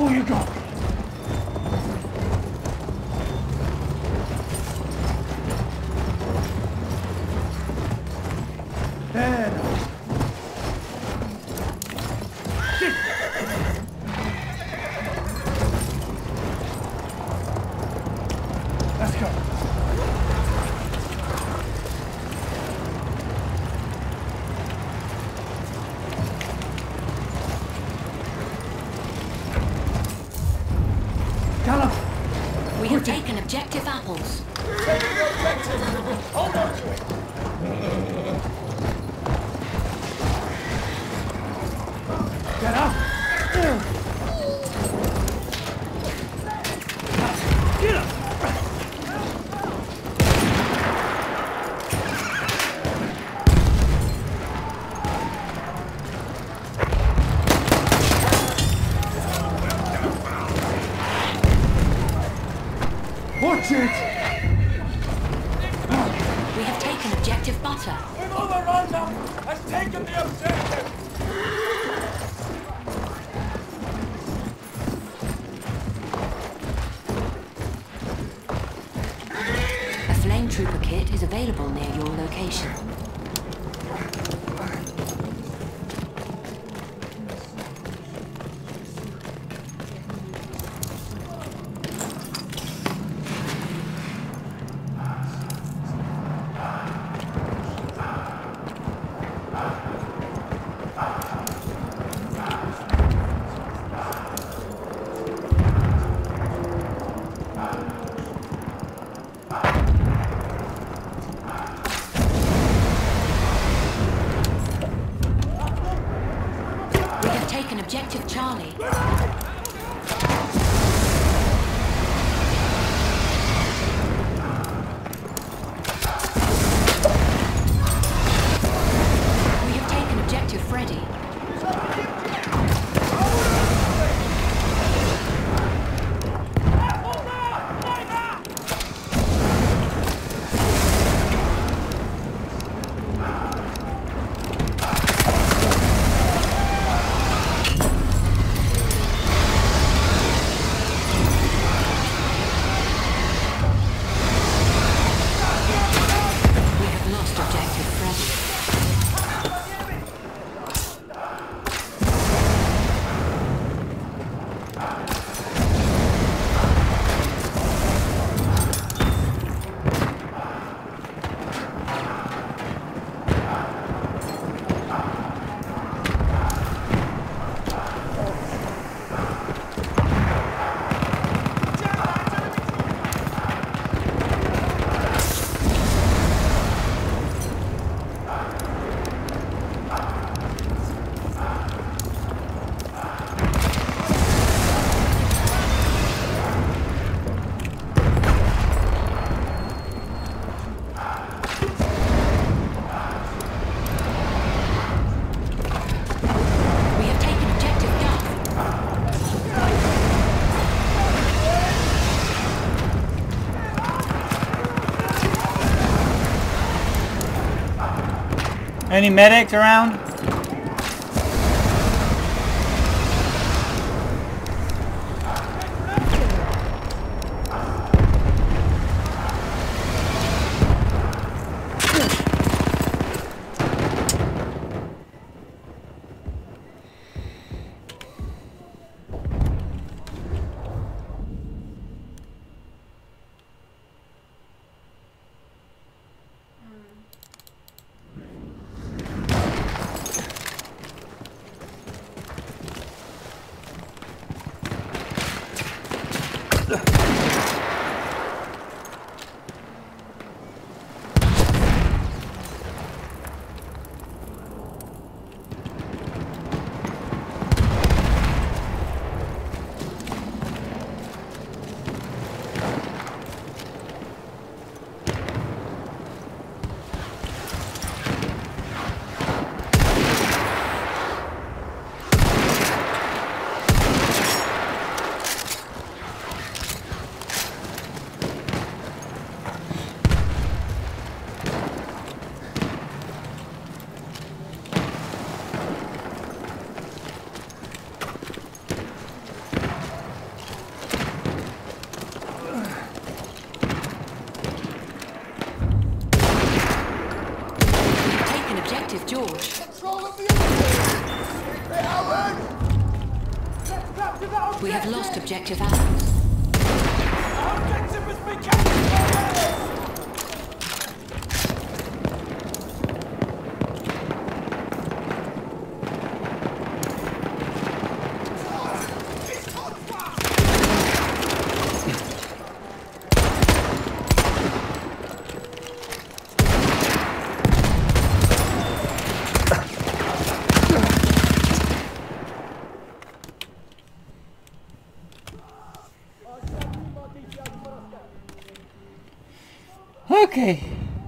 all you got. There now. Shit. Let's go. Callum! We have taken objective apples. Taking the objective! Hold on to it! Get up! Get up! Watch it! We have taken objective butter. We've overrun them! Has taken the objective! A flame trooper kit is available near your location. We have taken objective Charlie. We have taken objective Freddy. We have lost objective Freddy. We have taken objective Duff. Any medics around? George. Control of the objective! They Howard! Let's capture that objective! We have lost objective apples. Our objective has been captured! Okay.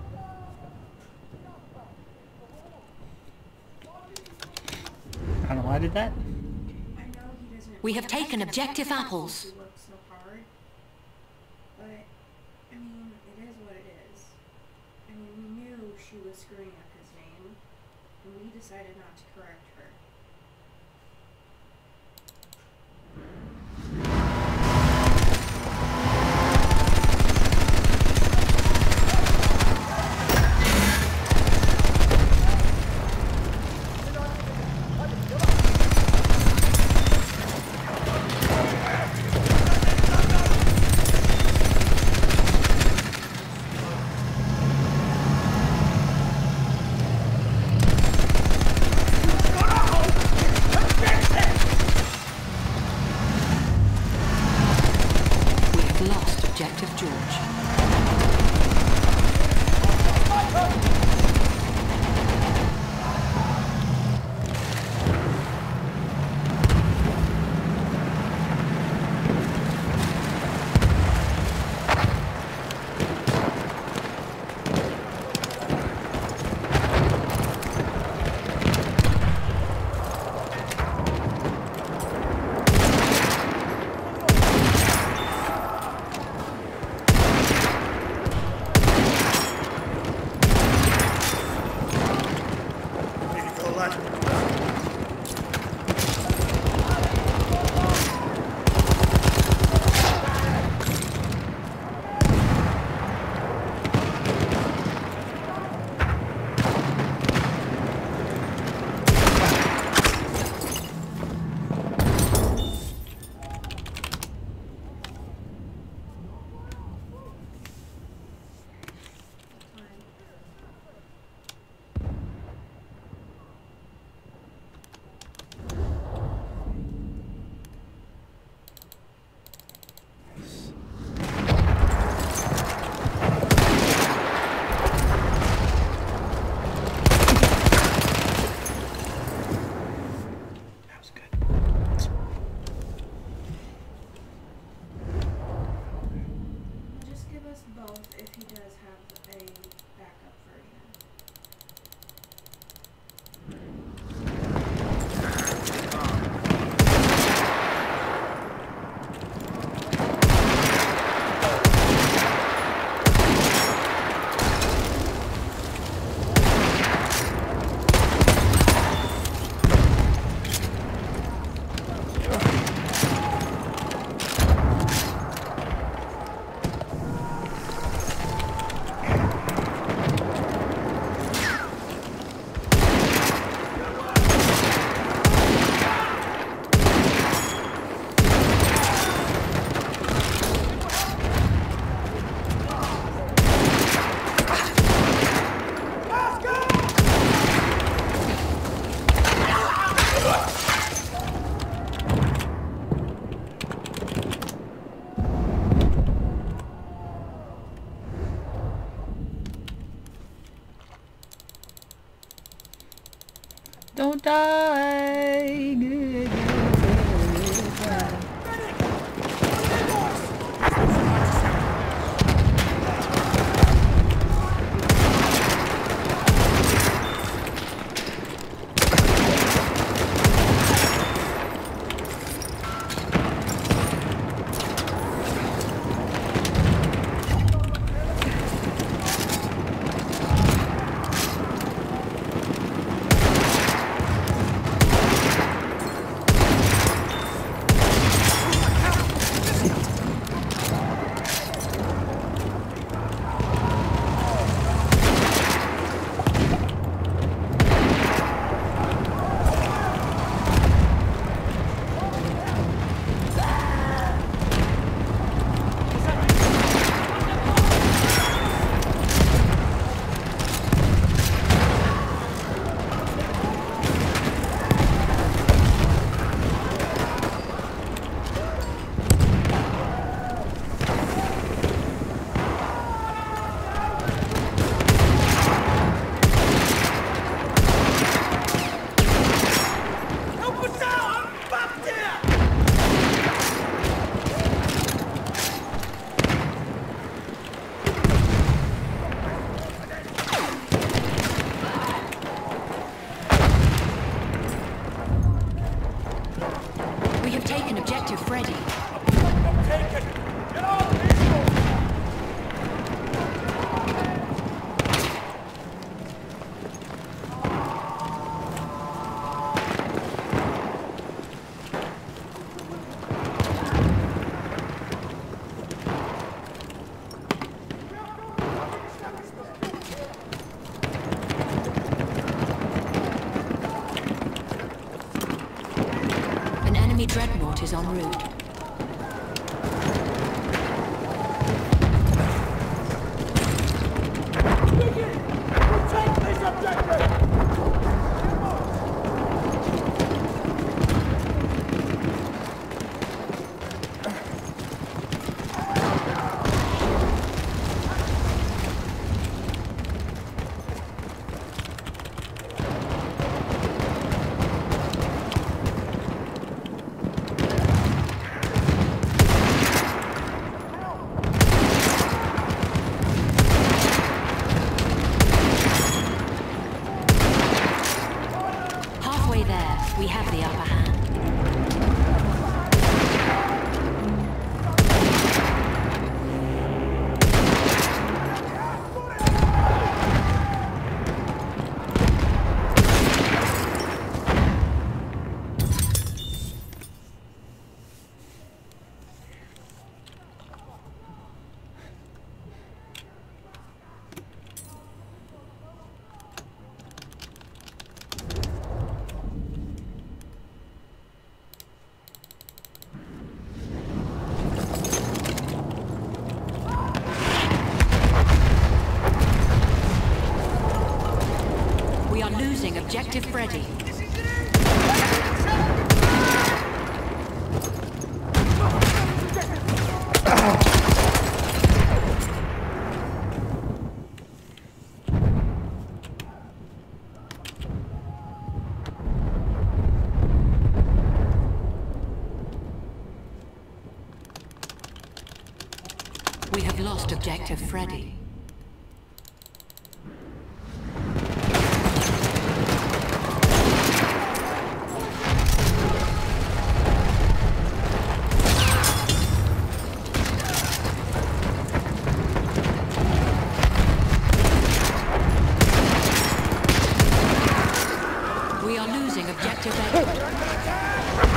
I don't know why I did that. We have taken objective apples. She worked so hard, but I mean, it is what it is. I mean, we knew she was screwing up his name, and we decided not to correct her. We have lost objective George. That was good. Just give us both if he does have a backup version. Don't die. enemy dreadnought is en route. Protect this objective! Halfway there, we have the upper hand. We are losing Objective Freddy. We have lost Objective Freddy. We are losing Objective Edward.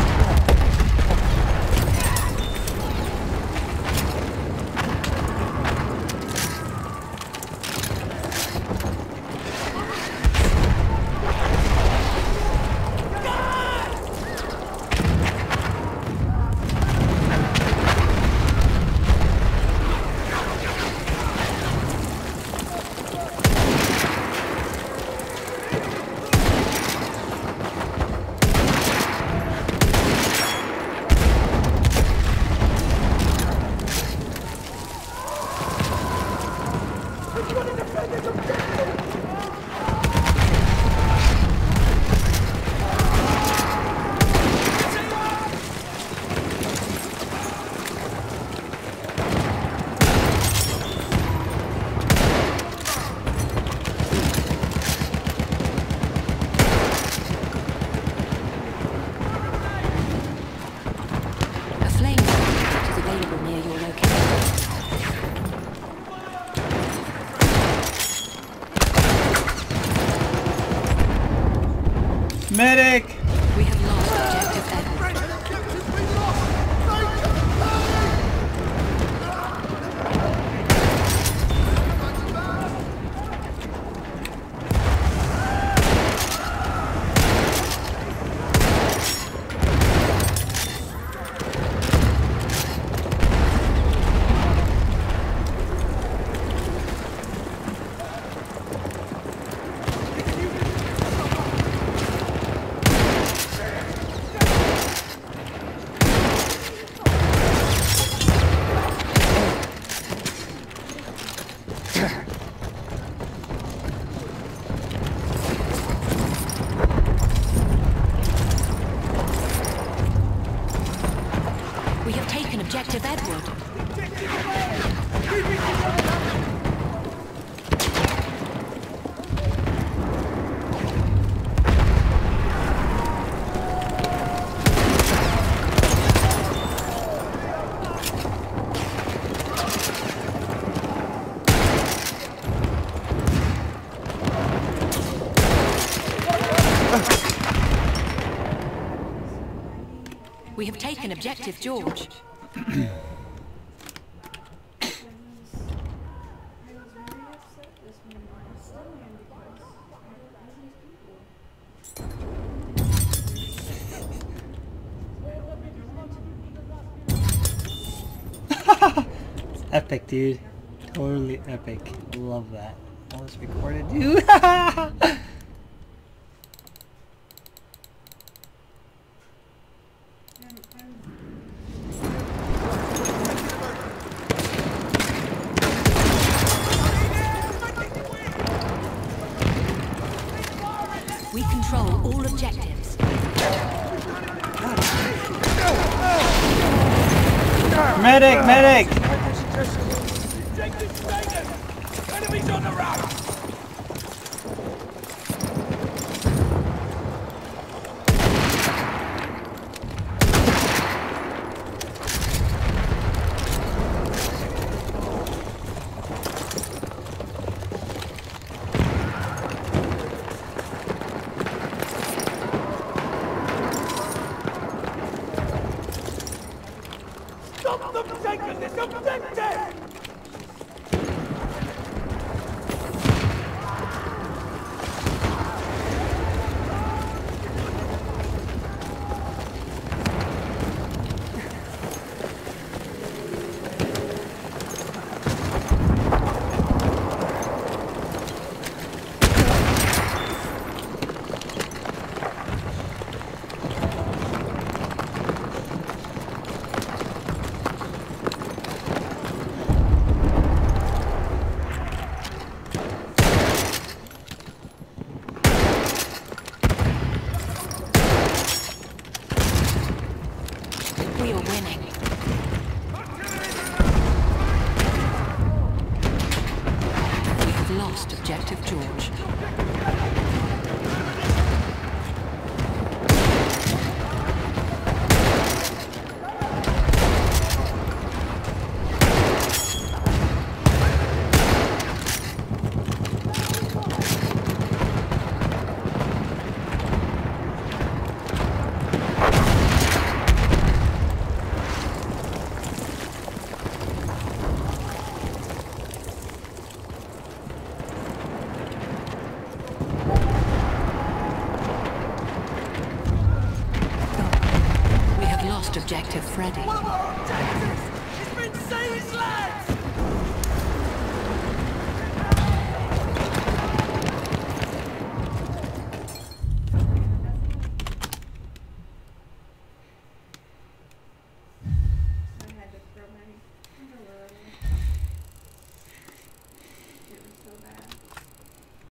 A flame is available near your location. Medic! We have lost Objective Edward. Objective's been lost! We have taken Objective Edward. We have taken Objective George. I was very upset this morning. I still am because I don't know these people. Epic, dude. Totally epic. Love that. All this recorded, dude. We control all objectives. Medic, medic! Objective taken! Enemies on the run! Stop them taking this objective! We are winning. We have lost Objective George. We have lost Objective Freddy. One of our objectives! It's been seized, lads!